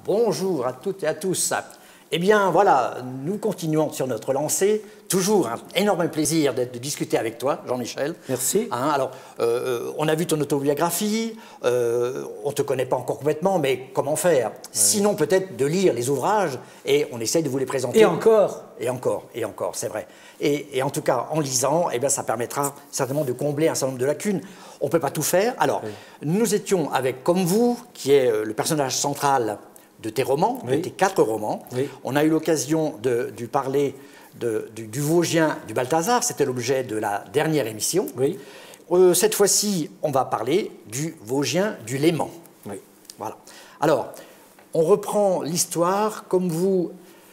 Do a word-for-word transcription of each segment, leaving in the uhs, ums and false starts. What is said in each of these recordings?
bonjour à toutes et à tous. Eh bien voilà, nous continuons sur notre lancée. Toujours un énorme plaisir de, de discuter avec toi, Jean-Michel. Merci. Hein, alors, euh, on a vu ton autobiographie, euh, on ne te connaît pas encore complètement, mais comment faire? Ouais. Sinon, peut-être de lire les ouvrages, et on essaye de vous les présenter. Et encore. Et encore, et encore, c'est vrai. Et, et en tout cas, en lisant, eh bien, ça permettra certainement de combler un certain nombre de lacunes. On ne peut pas tout faire. Alors, oui. Nous étions avec Comme vous, qui est le personnage central de tes romans, oui. de tes quatre romans. Oui. On a eu l'occasion de, de parler de, du, du Vosgien du Balthazar, c'était l'objet de la dernière émission. Oui. Euh, cette fois-ci, on va parler du Vosgien du Léman. Oui. Voilà. Alors, on reprend l'histoire. Comme vous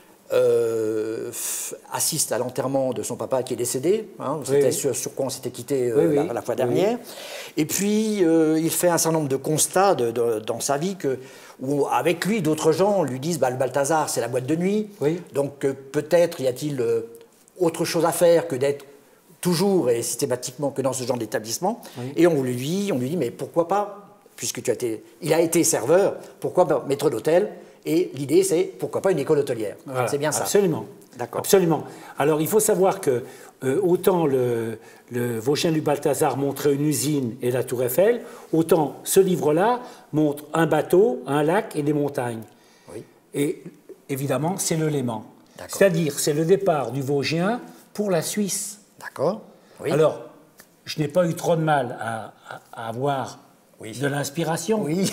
euh, assiste à l'enterrement de son papa qui est décédé, hein, c'était oui. sur, sur quoi on s'était quitté euh, oui, la, la fois dernière, oui. Et puis euh, il fait un certain nombre de constats de, de, dans sa vie que où avec lui, d'autres gens lui disent bah, « le Balthazar, c'est la boîte de nuit, oui. donc euh, peut-être y a-t-il euh, autre chose à faire que d'être toujours et systématiquement que dans ce genre d'établissement oui. ?» Et on lui dit, on lui dit « mais pourquoi pas, puisque tu as été, il a été serveur, pourquoi pas maître d'hôtel ?» Et l'idée, c'est pourquoi pas une école hôtelière. Voilà, c'est bien ça. Absolument. D'accord. Absolument. Alors, il faut savoir que euh, autant le, le Vosgien du Balthazar montrait une usine et la Tour Eiffel, autant ce livre-là montre un bateau, un lac et des montagnes. Oui. Et évidemment, c'est le Léman. C'est-à-dire, c'est le départ du Vosgien pour la Suisse. D'accord. Oui. Alors, je n'ai pas eu trop de mal à, à, à avoir oui. de l'inspiration. Oui.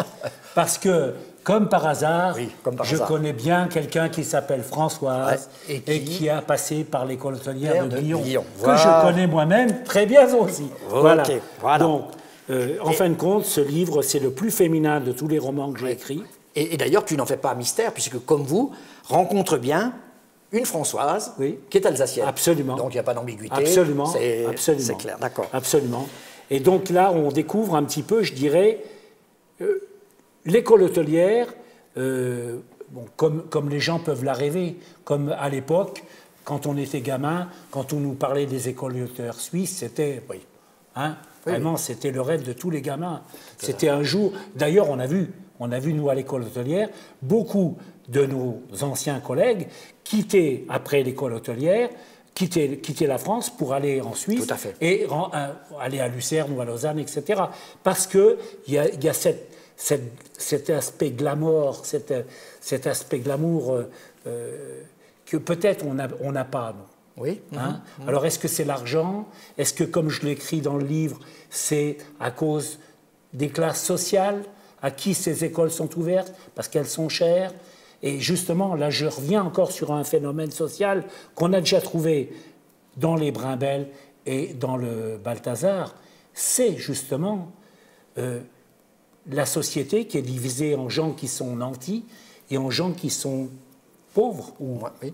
Parce que, comme par hasard, oui, comme par je hasard. connais bien quelqu'un qui s'appelle Françoise ouais. et, qui... et qui a passé par l'école hôtelière de, de Lyon, Lyon. que voilà. je connais moi-même très bien aussi. Okay. Voilà. voilà. Donc, euh, en et... fin de compte, ce livre, c'est le plus féminin de tous les romans que j'ai ouais. écrits. Et, et d'ailleurs, tu n'en fais pas mystère, puisque, comme vous, rencontre bien une Françoise oui. qui est alsacienne. Absolument. Donc, il n'y a pas d'ambiguïté. Absolument. C'est clair, d'accord. Absolument. Et donc là, on découvre un petit peu, je dirais, euh, l'école hôtelière, euh, bon, comme, comme les gens peuvent la rêver, comme à l'époque, quand on était gamin, quand on nous parlait des écoles hôtelières suisses, c'était, oui. hein, oui, vraiment, oui. c'était le rêve de tous les gamins. C'était un jour, d'ailleurs, on a vu, on a vu, nous, à l'école hôtelière, beaucoup de nos anciens collègues quitter, après l'école hôtelière, quitter, quitter la France pour aller en Suisse et euh, aller à Lucerne ou à Lausanne, et cetera. Parce qu'il y a, y a cette, cette, cet aspect glamour, cet, cet aspect glamour euh, euh, que peut-être on n'a on n'a pas, nous. Oui. Hein? Mmh. Alors, est-ce que c'est l'argent? Est-ce que, comme je l'écris dans le livre, c'est à cause des classes sociales à qui ces écoles sont ouvertes parce qu'elles sont chères? Et justement, là, je reviens encore sur un phénomène social qu'on a déjà trouvé dans les Brimbelles et dans le Balthazar. C'est justement euh, la société qui est divisée en gens qui sont nantis et en gens qui sont pauvres ou oui.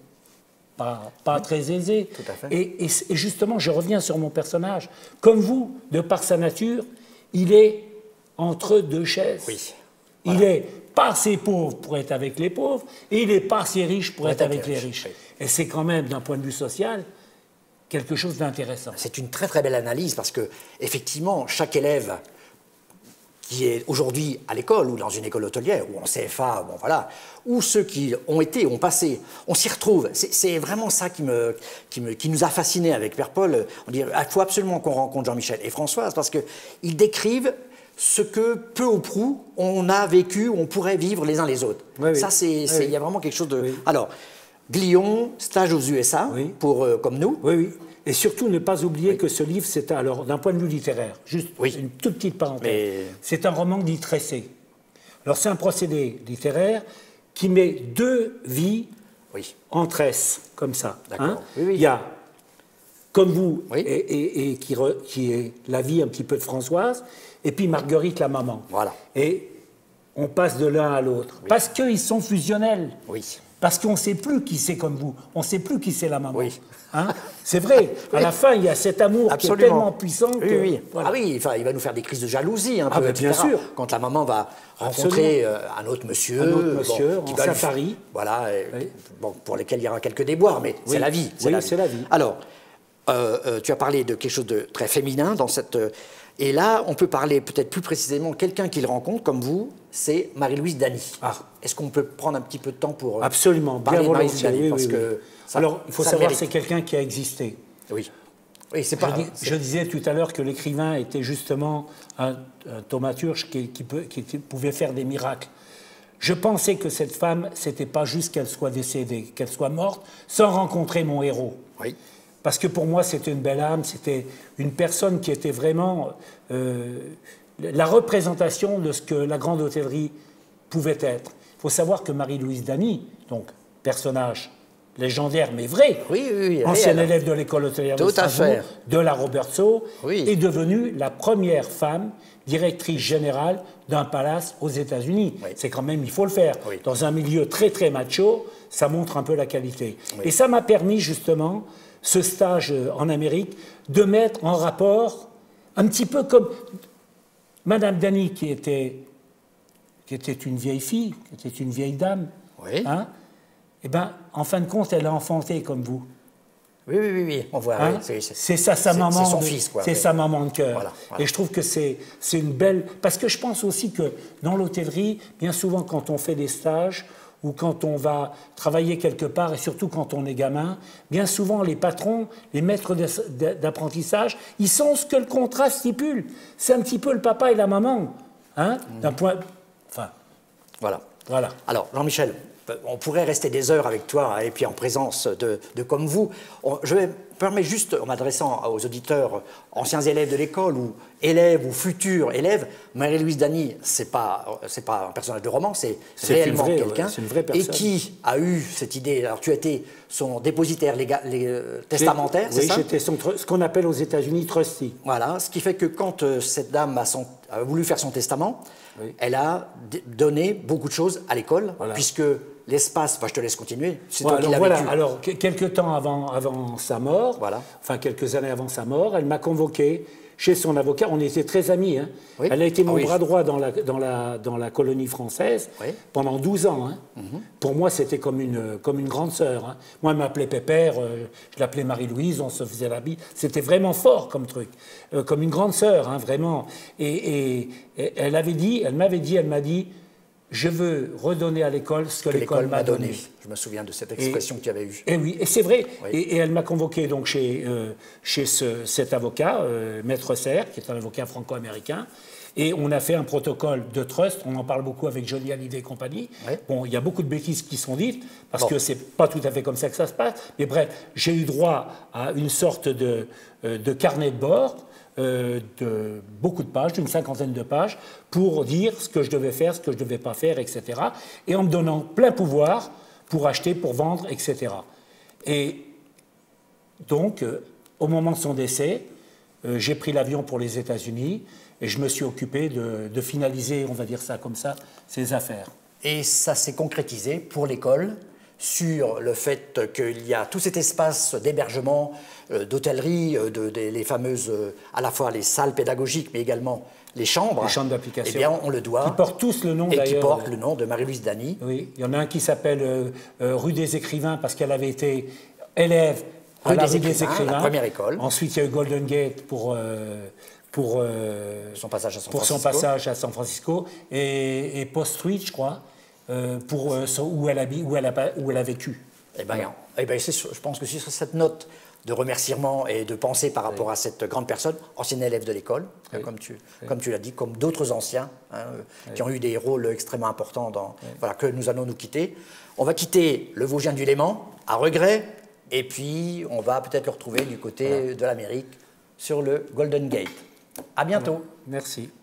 pas, pas oui. très aisés. Tout à fait. Et, et, et justement, je reviens sur mon personnage. Comme vous, de par sa nature, il est entre deux chaises. Oui. Voilà. Il est pas assez pauvre pour être avec les pauvres, et il n'est pas assez riche pour être avec les riches. Oui. Et c'est quand même, d'un point de vue social, quelque chose d'intéressant. C'est une très très belle analyse, parce que, effectivement, chaque élève qui est aujourd'hui à l'école, ou dans une école hôtelière, ou en C F A, bon voilà, ou ceux qui ont été, ont passé, on s'y retrouve. C'est vraiment ça qui, me, qui, me, qui nous a fascinés avec Père Paul. On dit, il faut absolument qu'on rencontre Jean-Michel et Françoise, parce qu'ils décrivent ce que, peu ou prou, on a vécu, on pourrait vivre les uns les autres. Oui, ça, c'est, oui, il oui. y a vraiment quelque chose de... Oui. Alors, Glion, stage aux U S A, oui. pour, euh, comme nous. Oui, oui. Et surtout, ne pas oublier oui. que ce livre, c'est, alors, d'un point de vue littéraire, juste oui. une toute petite parenthèse, Mais... c'est un roman dit tressé. Alors, c'est un procédé littéraire qui met deux vies oui. en tresse, comme ça. Hein. Oui, oui. Il y a, comme vous, oui. et, et, et qui, re, qui est la vie un petit peu de Françoise, et puis Marguerite, la maman. Voilà. Et on passe de l'un à l'autre. Oui. Parce qu'ils sont fusionnels. Oui. Parce qu'on ne sait plus qui c'est comme vous. On ne sait plus qui c'est la maman. Oui. Hein? C'est vrai. Oui. À la fin, il y a cet amour Absolument. qui est tellement puissant que... Oui, oui. Voilà. Ah oui, enfin, il va nous faire des crises de jalousie, un ah peu, ben, bien sûr. Quand la maman va rencontrer euh, un autre monsieur... Un autre monsieur, bon, qui en va safari. Lui... Voilà, et, oui. bon, pour lesquels il y aura quelques déboires, mais oui. c'est la vie. Oui, c'est la vie. Alors, euh, euh, tu as parlé de quelque chose de très féminin dans cette... Euh, Et là, on peut parler peut-être plus précisément, quelqu'un qu'il rencontre, comme vous, c'est Marie-Louise Dany. Ah. Est-ce qu'on peut prendre un petit peu de temps pour Absolument, parler bien de Marie-Louise volontiers, Dany oui, parce oui, que oui. ça, Alors, il faut ça savoir, mérite. c'est quelqu'un qui a existé. Oui. Oui, c'est pas. Je, dis, je disais tout à l'heure que l'écrivain était justement un, un thaumaturge qui, qui, peut, qui pouvait faire des miracles. Je pensais que cette femme, c'était pas juste qu'elle soit décédée, qu'elle soit morte, sans rencontrer mon héros. Oui. Parce que pour moi, c'était une belle âme, c'était une personne qui était vraiment euh, la représentation de ce que la grande hôtellerie pouvait être. Il faut savoir que Marie-Louise Dany, donc personnage légendaire mais vrai, Oui, oui, oui, ancienne réel. élève de l'école hôtelière Tout de à Strasbourg, fait. de la Robertso, Oui. est devenue la première femme directrice générale d'un palace aux États-Unis. Oui. C'est quand même, il faut le faire. Oui. Dans un milieu très très macho, ça montre un peu la qualité. Oui. Et ça m'a permis justement, ce stage en Amérique, de mettre en rapport un petit peu comme Madame Dany, qui était, qui était une vieille fille, qui était une vieille dame. Oui. Hein, eh ben, en fin de compte, elle a enfanté comme vous. Oui, oui, oui, oui, on voit. Hein, oui, c'est- c'est- c'est ça sa c'est- maman. C'est son de- fils, quoi. C'est oui. sa maman de cœur. Voilà, voilà. Et je trouve que c'est c'est une belle. Parce que je pense aussi que dans l'hôtellerie, bien souvent, quand on fait des stages ou quand on va travailler quelque part, et surtout quand on est gamin, bien souvent, les patrons, les maîtres de- d'apprentissage, ils sont ce que le contrat stipule. C'est un petit peu le papa et la maman. Hein, d'un point. Enfin, Voilà. voilà. Alors, Jean-Michel, on pourrait rester des heures avec toi et puis en présence de, de comme vous. On- je me permets juste, en m'adressant aux auditeurs, anciens élèves de l'école ou élèves ou futurs élèves, Marie-Louise Dany, c'est pas c'est pas un personnage de roman, c'est C'est réellement une vraie- quelqu'un ouais, c'est une vraie et personne. qui a eu cette idée. Alors, tu as été son dépositaire légal, les, euh, testamentaire, c'est Oui, ça? j'étais son tr- ce qu'on appelle aux États-Unis trustee. Voilà, ce qui fait que quand euh, cette dame a, son- a voulu faire son testament, Oui. elle a d- donné beaucoup de choses à l'école, Voilà. puisque l'espace, enfin, je te laisse continuer, c'est Ouais, toi qui alors l'as voilà, vécu. alors que- quelques temps avant, avant sa mort, Voilà. enfin quelques années avant sa mort, elle m'a convoqué chez son avocat. On était très amis. Hein. Oui. Elle a été Ah mon oui. bras droit dans la, dans la, dans la colonie française Oui. pendant douze ans. Hein. Pour moi, c'était comme une, comme une grande sœur. Hein. Moi, elle m'appelait Pépère, euh, je l'appelais Marie-Louise, on se faisait la bise. C'était vraiment fort comme truc, euh, comme une grande sœur, hein, vraiment. Et, et- et elle avait dit, elle m'avait dit, elle m'a dit, je veux redonner à l'école ce que, que l'école m'a donné. donné. Je me souviens de cette expression que tu avais eue. Et oui, et c'est vrai. Oui. Et, et elle m'a convoqué donc chez, euh, chez ce- cet avocat, euh, Maître Serre, qui est un avocat franco-américain. Et on a fait un protocole de trust. On en parle beaucoup avec Johnny Hallyday et compagnie. Oui. Bon, il y a beaucoup de bêtises qui sont dites, parce Bon. que c'est pas tout à fait comme ça que ça se passe. Mais bref, j'ai eu droit à une sorte de, euh, de carnet de bord. Euh, de beaucoup de pages, d'une cinquantaine de pages, pour dire ce que je devais faire, ce que je ne devais pas faire, et cetera. Et en me donnant plein pouvoir pour acheter, pour vendre, et cetera. Et donc, euh, au moment de son décès, euh, j'ai pris l'avion pour les États-Unis et je me suis occupé de, de finaliser, on va dire ça comme ça, ses affaires. Et ça s'est concrétisé pour l'école sur le fait qu'il y a tout cet espace d'hébergement, euh, d'hôtellerie, euh, de, de- les fameuses, euh, à la fois les salles pédagogiques, mais également les chambres. Les chambres d'application. Eh bien, on le doit. Qui portent tous le nom, et qui d'ailleurs. portent le nom de Marie-Louise Dany. Oui, il y en a un qui s'appelle euh, euh, rue des Écrivains parce qu'elle avait été élève à Rue la des rue des Écrivains, Écrivains. la première école. Ensuite, il y a eu Golden Gate pour, euh, pour, euh, Son passage à San pour son Francisco. passage à San Francisco et, et Post Street, je crois, euh, pour euh, son- où, elle a, où, elle a, pas- où elle a vécu. Eh bien, eh ben, c'est sur- je pense que c'est sur cette note de remerciement et de pensée par rapport à cette grande personne, ancienne élève de l'école, Oui. comme tu, comme tu l'as dit, comme d'autres anciens, hein, euh, qui ont eu des rôles extrêmement importants, dans, voilà, que nous allons nous quitter. On va quitter le Vosgien du Léman, à regret, et puis on va peut-être le retrouver du côté de l'Amérique, sur le Golden Gate. À bientôt. Merci.